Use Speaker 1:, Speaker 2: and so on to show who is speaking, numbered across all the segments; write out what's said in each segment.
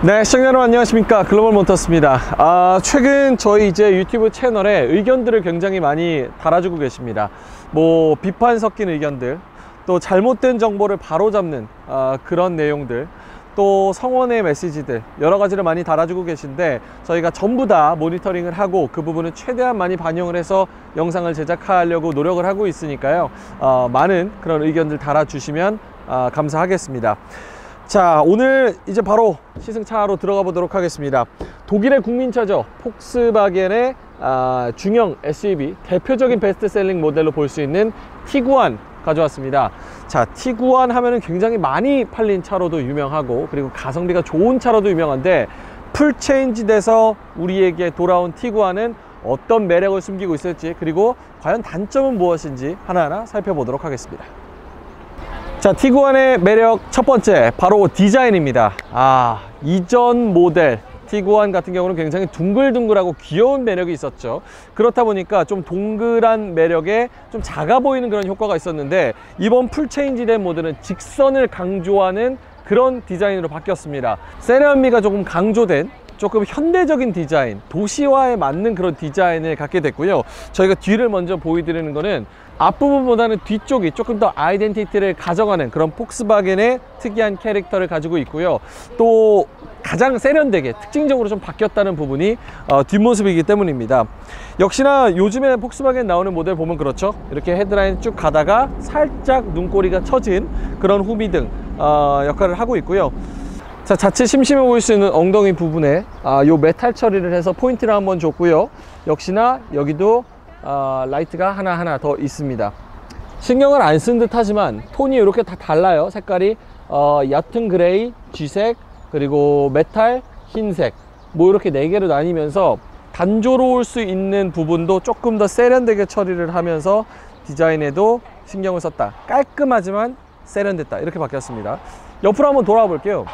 Speaker 1: 네, 시청자 여러분 안녕하십니까. 글로벌 모터스입니다. 최근 저희 이제 유튜브 채널에 의견들을 굉장히 많이 달아주고 계십니다. 뭐 비판 섞인 의견들, 또 잘못된 정보를 바로잡는 그런 내용들, 또 성원의 메시지들 여러 가지를 많이 달아주고 계신데, 저희가 전부 다 모니터링을 하고 그 부분을 최대한 많이 반영을 해서 영상을 제작하려고 노력을 하고 있으니까요, 많은 그런 의견들 달아주시면 감사하겠습니다. 자, 오늘 이제 바로 시승차로 들어가 보도록 하겠습니다. 독일의 국민차죠. 폭스바겐의 중형 SUV, 대표적인 베스트셀링 모델로 볼 수 있는 티구안 가져왔습니다. 자, 티구안 하면은 굉장히 많이 팔린 차로도 유명하고, 그리고 가성비가 좋은 차로도 유명한데, 풀체인지 돼서 우리에게 돌아온 티구안은 어떤 매력을 숨기고 있을지, 그리고 과연 단점은 무엇인지 하나하나 살펴보도록 하겠습니다. 자, 티구안의 매력 첫 번째, 바로 디자인입니다. 이전 모델 티구안 같은 경우는 굉장히 둥글둥글하고 귀여운 매력이 있었죠. 그렇다 보니까 좀 동글한 매력에 좀 작아 보이는 그런 효과가 있었는데, 이번 풀체인지 된 모델은 직선을 강조하는 그런 디자인으로 바뀌었습니다. 세련미가 조금 강조된, 조금 현대적인 디자인, 도시화에 맞는 그런 디자인을 갖게 됐고요. 저희가 뒤를 먼저 보여드리는 거는 앞부분보다는 뒤쪽이 조금 더 아이덴티티를 가져가는 그런 폭스바겐의 특이한 캐릭터를 가지고 있고요. 또 가장 세련되게 특징적으로 좀 바뀌었다는 부분이 뒷모습이기 때문입니다. 역시나 요즘에 폭스바겐 나오는 모델 보면 그렇죠. 이렇게 헤드라인 쭉 가다가 살짝 눈꼬리가 처진 그런 후미등 역할을 하고 있고요. 자, 자칫 심심해 보일 수 있는 엉덩이 부분에 요 메탈 처리를 해서 포인트를 한번 줬고요. 역시나 여기도 라이트가 하나하나 더 있습니다. 신경을 안 쓴 듯 하지만 톤이 이렇게 다 달라요. 색깔이 옅은 그레이, 쥐색, 그리고 메탈, 흰색, 뭐 이렇게 4개로 나뉘면서 단조로울 수 있는 부분도 조금 더 세련되게 처리를 하면서 디자인에도 신경을 썼다. 깔끔하지만 세련됐다, 이렇게 바뀌었습니다. 옆으로 한번 돌아와 볼게요.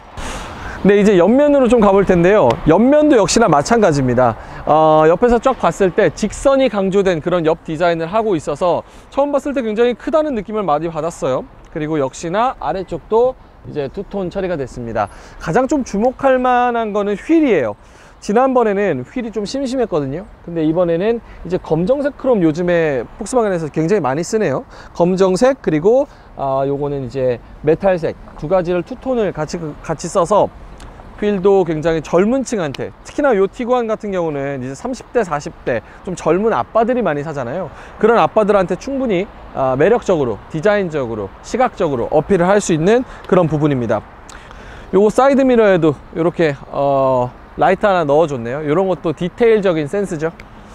Speaker 1: 네, 이제 옆면으로 좀 가볼 텐데요. 옆면도 역시나 마찬가지입니다. 옆에서 쫙 봤을 때 직선이 강조된 그런 옆 디자인을 하고 있어서 처음 봤을 때 굉장히 크다는 느낌을 많이 받았어요. 그리고 역시나 아래쪽도 이제 투톤 처리가 됐습니다. 가장 좀 주목할 만한 거는 휠이에요. 지난번에는 휠이 좀 심심했거든요. 근데 이번에는 이제 검정색 크롬, 요즘에 폭스바겐에서 굉장히 많이 쓰네요. 검정색, 그리고 요거는 이제 메탈색, 두 가지를 투톤을 같이 써서 휠도 굉장히 젊은 층한테, 특히나 요 티구안 같은 경우는 이제 30대 40대 좀 젊은 아빠들이 많이 사잖아요. 그런 아빠들한테 충분히 매력적으로, 디자인적으로, 시각적으로 어필을 할 수 있는 그런 부분입니다. 요거 사이드 미러에도 이렇게 라이트 하나 넣어줬네요. 이런 것도 디테일적인 센스죠.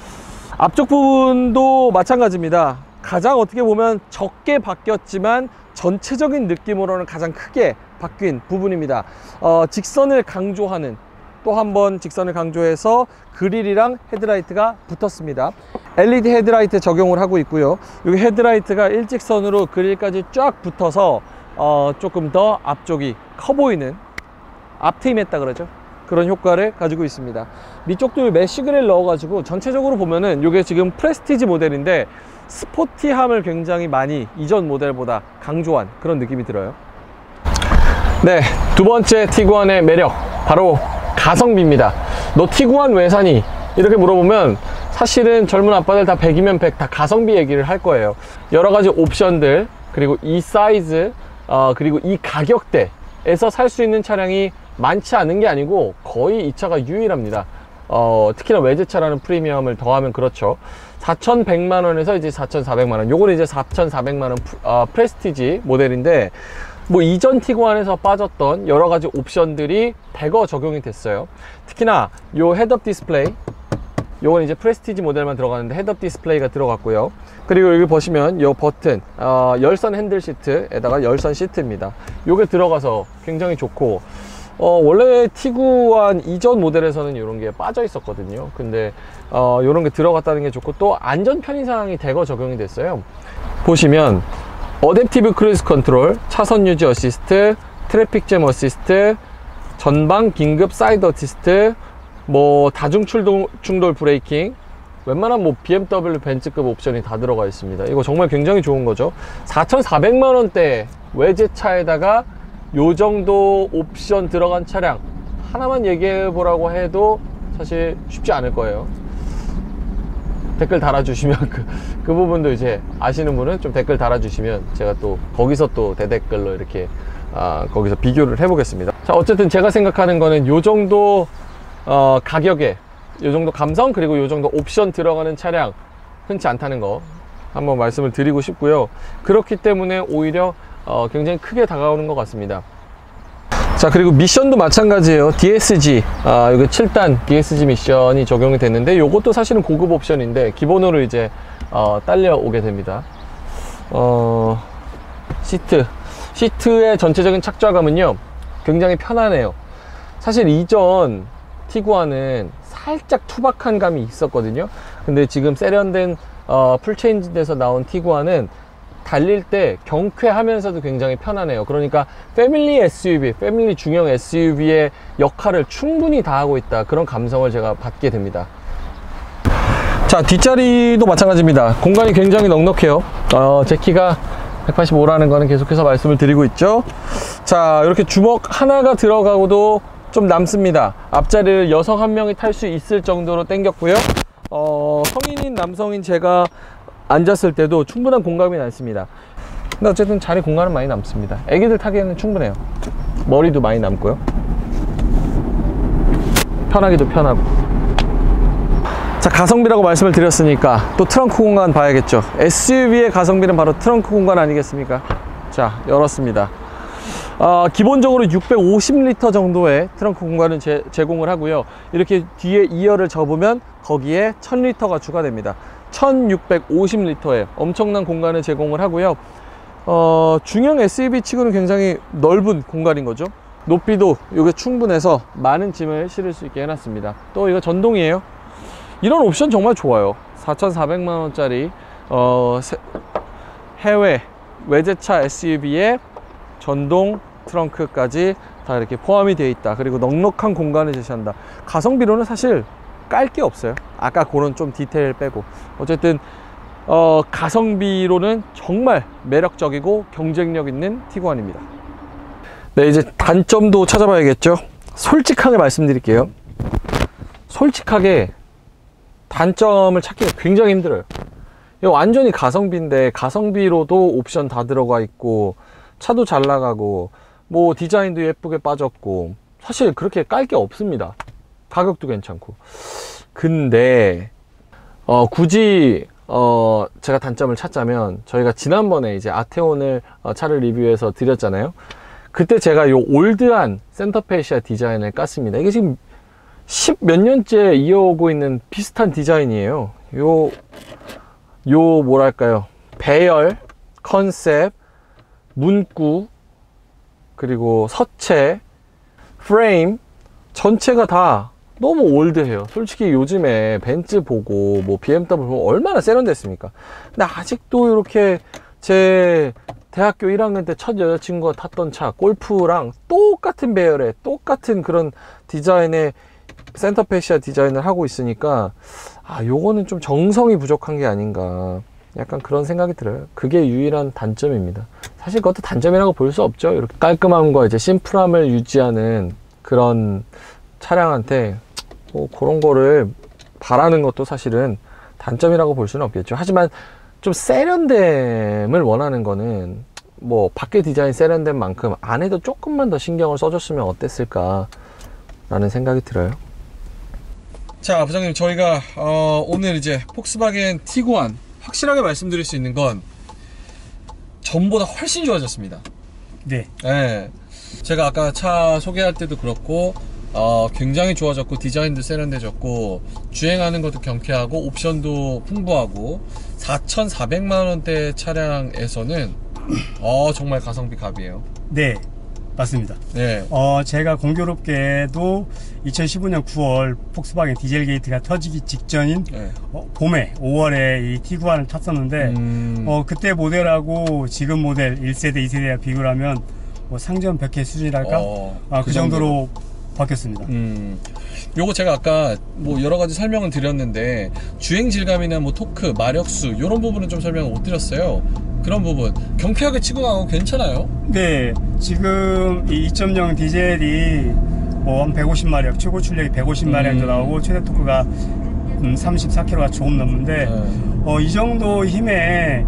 Speaker 1: 앞쪽 부분도 마찬가지입니다. 가장 어떻게 보면 적게 바뀌었지만 전체적인 느낌으로는 가장 크게 바뀐 부분입니다. 직선을 강조하는, 또 한 번 직선을 강조해서 그릴이랑 헤드라이트가 붙었습니다. LED 헤드라이트 적용을 하고 있고요. 여기 헤드라이트가 일직선으로 그릴까지 쫙 붙어서 조금 더 앞쪽이 커 보이는, 앞트임했다 그러죠. 그런 효과를 가지고 있습니다. 밑쪽도 메쉬 그릴 넣어가지고 전체적으로 보면은 이게 지금 프레스티지 모델인데 스포티함을 굉장히 많이 이전 모델보다 강조한 그런 느낌이 들어요. 네, 두 번째 티구안의 매력, 바로 가성비입니다. 너 티구안 왜 사니? 이렇게 물어보면 사실은 젊은 아빠들 다 100이면 100 다 가성비 얘기를 할 거예요. 여러 가지 옵션들, 그리고 이 사이즈, 그리고 이 가격대에서 살 수 있는 차량이 많지 않은 게 아니고 거의 이 차가 유일합니다. 특히나 외제차라는 프리미엄을 더하면 그렇죠. 4,100만원에서 이제 4,400만원, 요거는 이제 4,400만원 프레스티지 모델인데, 뭐 이전 티구안에서 빠졌던 여러 가지 옵션들이 대거 적용이 됐어요. 특히나 요 헤드업 디스플레이, 요건 이제 프레스티지 모델만 들어가는데 헤드업 디스플레이가 들어갔고요. 그리고 여기 보시면 요 버튼, 열선 핸들 시트에다가 열선 시트입니다. 요게 들어가서 굉장히 좋고, 원래 티구안 이전 모델에서는 이런 게 빠져 있었거든요. 근데 이런 게 들어갔다는 게 좋고, 또 안전 편의사항이 대거 적용이 됐어요. 보시면 어댑티브 크루즈 컨트롤, 차선 유지 어시스트, 트래픽 잼 어시스트, 전방 긴급 사이드 어시스트, 뭐 다중 충돌 브레이킹, 웬만한 뭐 BMW 벤츠급 옵션이 다 들어가 있습니다. 이거 정말 굉장히 좋은 거죠. 4,400만원대 외제차에다가 요 정도 옵션 들어간 차량, 하나만 얘기해 보라고 해도 사실 쉽지 않을 거예요. 댓글 달아주시면 그 부분도 이제 아시는 분은 좀 댓글 달아주시면 제가 또 거기서 또 대댓글로 이렇게 거기서 비교를 해 보겠습니다. 자, 어쨌든 제가 생각하는 거는 요 정도 가격에 요 정도 감성 그리고 요 정도 옵션 들어가는 차량 흔치 않다는 거 한번 말씀을 드리고 싶고요. 그렇기 때문에 오히려 굉장히 크게 다가오는 것 같습니다. 자, 그리고 미션도 마찬가지예요. DSG 여기 7단 DSG 미션이 적용이 됐는데 요것도 사실은 고급 옵션인데 기본으로 이제 딸려오게 됩니다. 시트의 전체적인 착좌감은요 굉장히 편안해요. 사실 이전 티구안은 살짝 투박한 감이 있었거든요. 근데 지금 세련된 풀체인지 돼서 나온 티구안은 달릴 때 경쾌하면서도 굉장히 편안해요. 그러니까 패밀리 SUV, 패밀리 중형 SUV의 역할을 충분히 다하고 있다, 그런 감성을 제가 받게 됩니다. 자, 뒷자리도 마찬가지입니다. 공간이 굉장히 넉넉해요. 제 키가 185라는 거는 계속해서 말씀을 드리고 있죠. 자, 이렇게 주먹 하나가 들어가고도 좀 남습니다. 앞자리를 여성 한 명이 탈 수 있을 정도로 당겼고요. 성인인 남성인 제가 앉았을 때도 충분한 공간이 남습니다. 근데 어쨌든 자리 공간은 많이 남습니다. 애기들 타기에는 충분해요. 머리도 많이 남고요. 편하기도 편하고. 자, 가성비라고 말씀을 드렸으니까 또 트렁크 공간 봐야겠죠. SUV의 가성비는 바로 트렁크 공간 아니겠습니까? 자, 열었습니다. 기본적으로 650리터 정도의 트렁크 공간을 제공을 하고요. 이렇게 뒤에 2열을 접으면 거기에 1000리터가 추가됩니다. 1650리터의 엄청난 공간을 제공을 하고요. 중형 SUV 치고는 굉장히 넓은 공간인 거죠. 높이도 이게 충분해서 많은 짐을 실을 수 있게 해놨습니다. 또 이거 전동이에요. 이런 옵션 정말 좋아요. 4,400만원짜리 해외 외제차 SUV에 전동 트렁크까지 다 이렇게 포함이 되어 있다. 그리고 넉넉한 공간을 제시한다. 가성비로는 사실 깔 게 없어요. 아까 그런 좀 디테일 빼고. 어쨌든 가성비로는 정말 매력적이고 경쟁력 있는 티구안입니다. 네, 이제 단점도 찾아봐야겠죠. 솔직하게 말씀드릴게요. 솔직하게 단점을 찾기가 굉장히 힘들어요. 이거 완전히 가성비인데 가성비로도 옵션 다 들어가 있고 차도 잘 나가고 뭐 디자인도 예쁘게 빠졌고 사실 그렇게 깔 게 없습니다. 가격도 괜찮고. 근데 굳이 제가 단점을 찾자면, 저희가 지난번에 이제 아테온을 차를 리뷰해서 드렸잖아요. 그때 제가 요 올드한 센터페시아 디자인을 깠습니다. 이게 지금 10 몇 년째 이어오고 있는 비슷한 디자인이에요. 요 뭐랄까요, 배열, 컨셉, 문구, 그리고 서체, 프레임 전체가 다 너무 올드해요. 솔직히 요즘에 벤츠 보고 뭐 BMW 보고 얼마나 세련됐습니까? 근데 아직도 이렇게 제 대학교 1학년 때 첫 여자친구가 탔던 차 골프랑 똑같은 배열에 똑같은 그런 디자인의 센터페시아 디자인을 하고 있으니까 요거는 좀 정성이 부족한 게 아닌가, 약간 그런 생각이 들어요. 그게 유일한 단점입니다. 사실 그것도 단점이라고 볼 수 없죠. 이렇게 깔끔함과 이제 심플함을 유지하는 그런 차량한테 뭐 그런 거를 바라는 것도 사실은 단점이라고 볼 수는 없겠죠. 하지만 좀 세련됨을 원하는 거는 뭐 밖에 디자인 세련된 만큼 안에도 조금만 더 신경을 써줬으면 어땠을까 라는 생각이 들어요. 자, 부장님, 저희가 오늘 이제 폭스바겐 티구안 확실하게 말씀드릴 수 있는 건 전보다 훨씬 좋아졌습니다.
Speaker 2: 네.
Speaker 1: 네. 제가 아까 차 소개할 때도 그렇고 굉장히 좋아졌고 디자인도 세련돼졌고 주행하는 것도 경쾌하고 옵션도 풍부하고 4,400만원대 차량에서는 정말 가성비 갑이에요.
Speaker 2: 네, 맞습니다.
Speaker 1: 네.
Speaker 2: 제가 공교롭게도 2015년 9월 폭스바겐 디젤 게이트가 터지기 직전인
Speaker 1: 네.
Speaker 2: 봄에 5월에 이 티구안을 탔었는데 그때 모델하고 지금 모델 1세대, 2세대와 비교를 하면 뭐 상점 100회 수준이랄까? 그 정도로 바뀌었습니다.
Speaker 1: 요거 제가 아까 뭐 여러 가지 설명을 드렸는데 주행 질감이나 뭐 토크, 마력수 이런 부분은 좀 설명을 못 드렸어요. 그런 부분 경쾌하게 치고 가고 괜찮아요?
Speaker 2: 네, 지금 이 2.0 디젤이 뭐 한 150마력, 최고 출력이 150마력도 나오고 최대 토크가 34km가 조금 넘는데 이 정도 힘에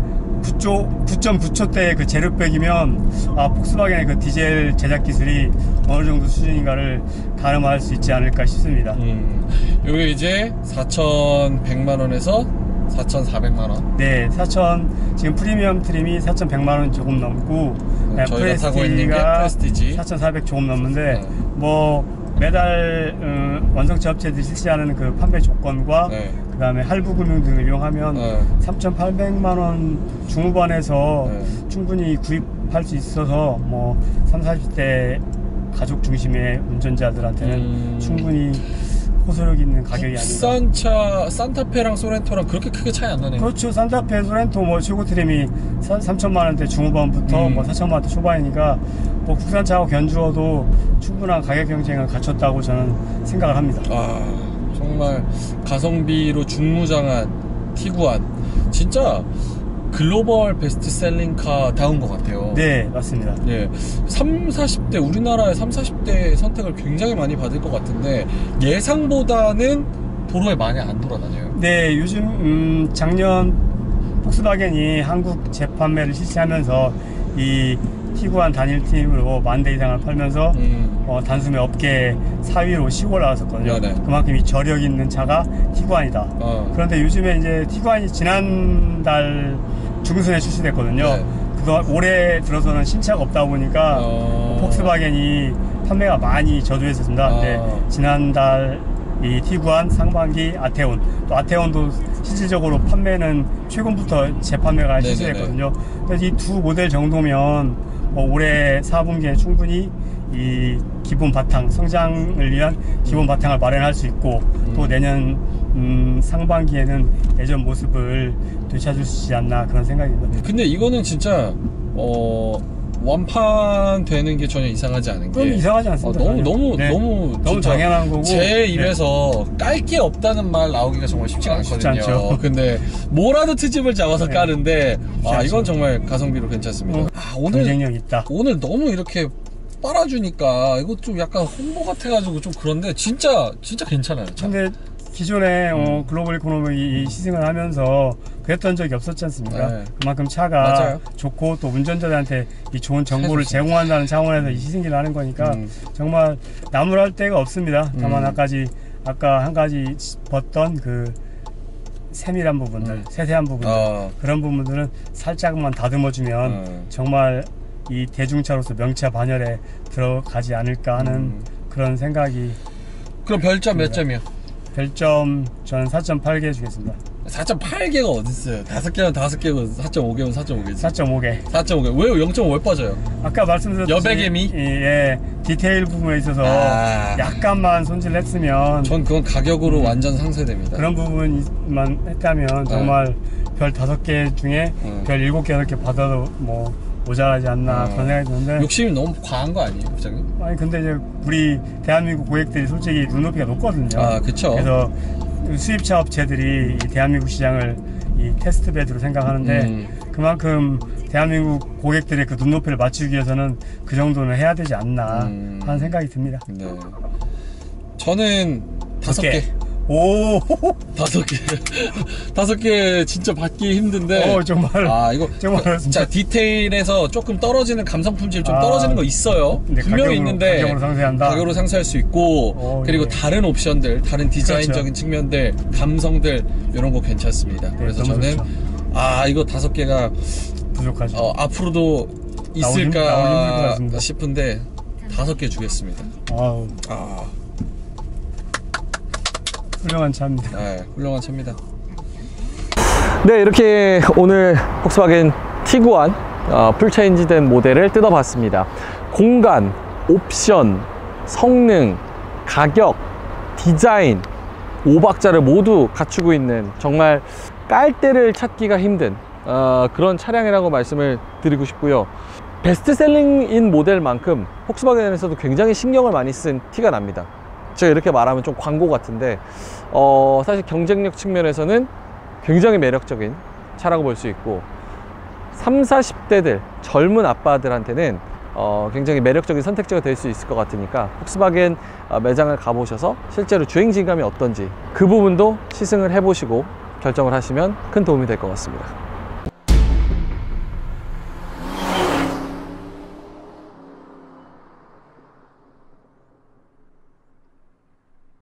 Speaker 2: 9.9초대 그 제로백이면 폭스바겐의 그 디젤 제작 기술이 어느 정도 수준인가를 가늠할 수 있지 않을까 싶습니다.
Speaker 1: 요게 이제 4,100만 원에서 4,400만 원.
Speaker 2: 네, 지금 프리미엄 트림이 4,100만 원 조금 넘고
Speaker 1: 저희가 타고 있는 게 프레스티지
Speaker 2: 4,400 조금 넘는데 뭐 매달 완성차 업체들이 실시하는 그 판매 조건과 그 다음에 할부 금융 등을 이용하면 3,800만 원 중후반에서 충분히 구입할 수 있어서 뭐 30, 40대 가족 중심의 운전자들한테는 충분히 호소력 있는 가격이 아닌가.
Speaker 1: 국산차 산타페랑 소렌토랑 그렇게 크게 차이 안 나네요.
Speaker 2: 그렇죠. 산타페, 소렌토 뭐 최고 트림이 3천만 원대 중후반부터 뭐 4천만 원대 초반이니까 뭐 국산차하고 견주어도 충분한 가격 경쟁을 갖췄다고 저는 생각을 합니다.
Speaker 1: 정말 가성비로 중무장한 티구안 진짜 글로벌 베스트셀링카 다운 것 같아요.
Speaker 2: 네, 맞습니다.
Speaker 1: 예, 40, 40대 우리나라의 30, 40대 선택을 굉장히 많이 받을 것 같은데 예상보다는 도로에 많이 안 돌아다녀요.
Speaker 2: 네, 요즘 작년 폭스바겐이 한국 재판매를 실시하면서 이 티구안 단일팀으로 10,000대 이상을 팔면서 단숨에 업계 4위로 치고 올라갔었거든요.
Speaker 1: 네네.
Speaker 2: 그만큼 이 저력 있는 차가 티구안이다. 그런데 요즘에 이제 티구안이 지난달 중순에 출시됐거든요.
Speaker 1: 네.
Speaker 2: 그동안 올해 들어서는 신차가 없다 보니까 폭스바겐이 판매가 많이 저조했었습니다. 근데 지난달 이 티구안, 상반기 아테온, 또 아테온도 실질적으로 판매는 최근부터 재판매가 실시됐거든요. 그래서 이 두 모델 정도면 올해 4분기에 충분히 이 기본 바탕, 성장을 위한 기본 바탕을 마련할 수 있고 또 내년 상반기에는 예전 모습을 되찾을 수 있지 않나 그런 생각입니다.
Speaker 1: 근데 이거는 진짜 완판되는 게 전혀 이상하지 않은 게
Speaker 2: 이상하지 않습니다.
Speaker 1: 너무
Speaker 2: 당연한 거고
Speaker 1: 제 입에서 깔 게 없다는 말 나오기가 정말 쉽지가 않거든요. 근데 뭐라도 트집을 잡아서 까는데 이건 정말 가성비로 괜찮습니다. 오늘
Speaker 2: 경쟁력 있다.
Speaker 1: 오늘 너무 이렇게 빨아주니까 이거 좀 약간 홍보 같아가지고 좀 그런데 진짜 괜찮아요.
Speaker 2: 근데 기존에 글로벌 이코노미 시승을 하면서 그랬던 적이 없었지 않습니까? 그만큼 차가 좋고 또 운전자들한테 이 좋은 정보를 제공한다는 차원에서 이 시승기를 하는 거니까 정말 나무랄 데가 없습니다. 다만 아까 한 가지 짚었던 그 세밀한 부분들, 세세한 부분들 그런 부분들은 살짝만 다듬어주면 정말 이 대중차로서 명차 반열에 들어가지 않을까 하는 그런 생각이.
Speaker 1: 그럼 별점 몇 점이요?
Speaker 2: 별점 저는 4.8개 주겠습니다.
Speaker 1: 4.8개가 어딨어요? 5개면 5개고 4.5개면 4.5개지.
Speaker 2: 4.5개.
Speaker 1: 4.5개. 왜 0.5 왜 빠져요?
Speaker 2: 아까 말씀드렸듯이
Speaker 1: 여백의 미?
Speaker 2: 디테일 부분에 있어서 약간만 손질을 했으면
Speaker 1: 전 그건 가격으로 완전 상쇄됩니다.
Speaker 2: 그런 부분만 했다면 정말 별 5개 중에 별 7개, 8개 받아도 뭐 모자라지 않나 그런 생각이 드는데
Speaker 1: 욕심이 너무 과한 거 아니에요, 부장님?
Speaker 2: 아니 근데 이제 우리 대한민국 고객들이 솔직히 눈높이가 높거든요.
Speaker 1: 그쵸.
Speaker 2: 그래서 수입차 업체들이 이 대한민국 시장을 이 테스트베드로 생각하는데 그만큼 대한민국 고객들의 그 눈높이를 맞추기 위해서는 그 정도는 해야 되지 않나 하는 생각이 듭니다.
Speaker 1: 네. 저는 5개.
Speaker 2: 오,
Speaker 1: 5개. 5개 진짜 받기 힘든데.
Speaker 2: 정말.
Speaker 1: 이거.
Speaker 2: 정말.
Speaker 1: 자, 디테일에서 조금 떨어지는 감성 품질 좀 떨어지는 거 있어요. 분명히 있는데.
Speaker 2: 가격으로 상세한다.
Speaker 1: 가격으로 상세할 수 있고. 그리고 다른 옵션들, 다른 디자인적인 측면들, 감성들, 이런 거 괜찮습니다. 그래서 저는,
Speaker 2: 좋죠.
Speaker 1: 이거 5개가.
Speaker 2: 부족하죠.
Speaker 1: 앞으로도 있을까 싶은데, 5개 주겠습니다.
Speaker 2: 훌륭한 차입니다.
Speaker 1: 훌륭한 차입니다.
Speaker 3: 네, 이렇게 오늘 폭스바겐 티구안 풀체인지된 모델을 뜯어봤습니다. 공간, 옵션, 성능, 가격, 디자인 5박자를 모두 갖추고 있는 정말 깔때를 찾기가 힘든 그런 차량이라고 말씀을 드리고 싶고요. 베스트셀링인 모델만큼 폭스바겐에서도 굉장히 신경을 많이 쓴 티가 납니다. 제가 이렇게 말하면 좀 광고 같은데 사실 경쟁력 측면에서는 굉장히 매력적인 차라고 볼 수 있고 30, 40대들 젊은 아빠들한테는
Speaker 1: 굉장히 매력적인 선택지가 될 수 있을 것 같으니까 폭스바겐 매장을 가보셔서 실제로 주행 질감이 어떤지 그 부분도 시승을 해보시고 결정을 하시면 큰 도움이 될 것 같습니다.